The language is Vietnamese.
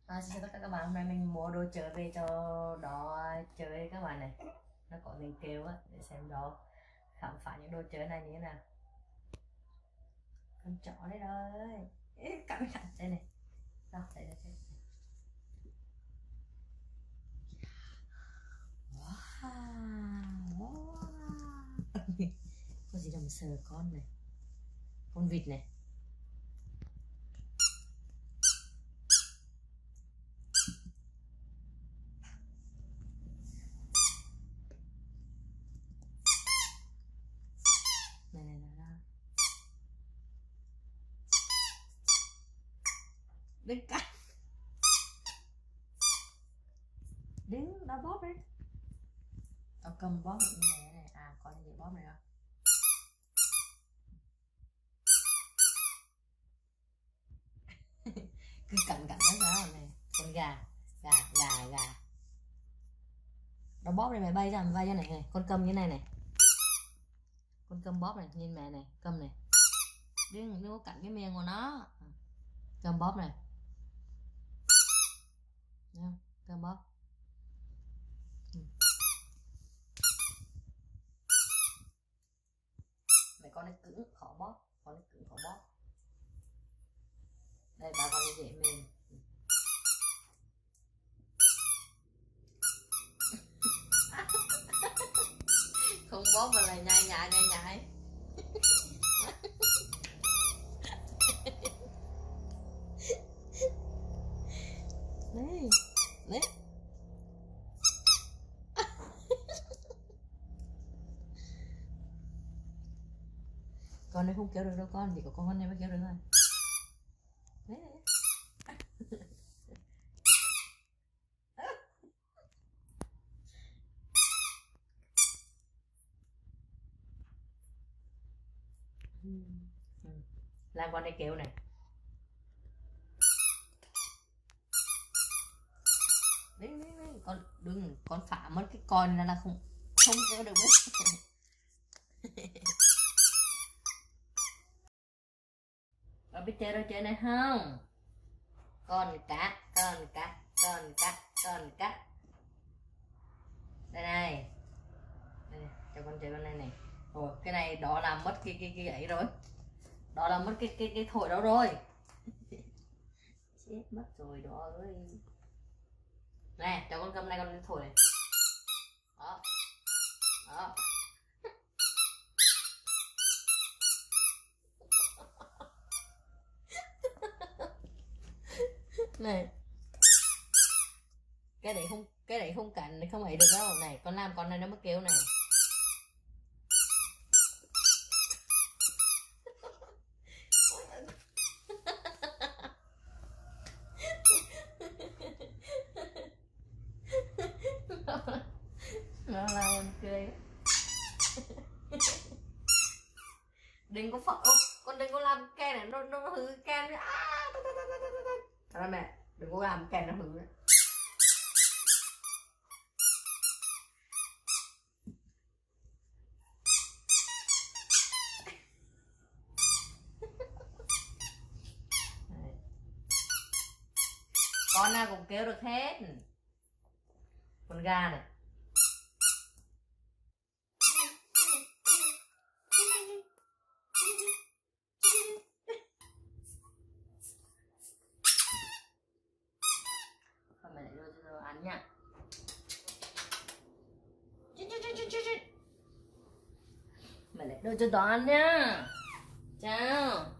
Xin chào tất cả các bạn, hôm nay mình mua đồ chơi về cho đó chơi các bạn này. Nó có những kêu á, để xem đó khám phá những đồ chơi này như thế nào. Con chó đấy rồi, cắn cắn đây này. Đó, đây đây đây. Wow, wow. Có gì đâu mà sờ con này, con vịt này. Này này này đó. Đừng cắn, đừng đó bóp đấy. Tao cầm bóp như này này, à có gì bóp này không? Cứ cắn cắn nó sao này, con gà gà nó bóp này, mày bay ra này này, con cầm như này này, con cầm bóp này, nhìn mẹ này, cầm này, đừng có cắn cái miệng của nó, cầm bóp này, thấy không? Cầm bóp. Mày con này cứng khó bóp, con này cứng khó bóp. Đây bà con này dễ mềm. Không bóp mà lại nhai nhai. Đấy, đấy. Con này không kéo được đâu con, chỉ có con này mới kéo được thôi. Đấy. Làm con này kéo này. Đấy, con đừng, con phá mất cái con là không kéo được mất. Con biết chơi đồ chơi này không? Con cá đây này, cho con chơi con này này. Rồi cái này đó làm mất cái ấy rồi, đó là mất cái thổi đó rồi. Chết mất rồi đó ơi. Này cho con cầm này, con đi thổi này. Đó đó. Này cái đấy không cắn, không ấy được đâu. Này con làm con này nó mới kêu này. Nó là con cười. Đừng có phật, con đừng có làm ke này, nó hư ke nữa. Đó mẹ, đừng có làm ke nó hư nữa. Con nào cũng kêu được hết. Con gà này. Con mày lại đưa cho ăn nha. Mày lại đưa cho nó ăn nha. Chào.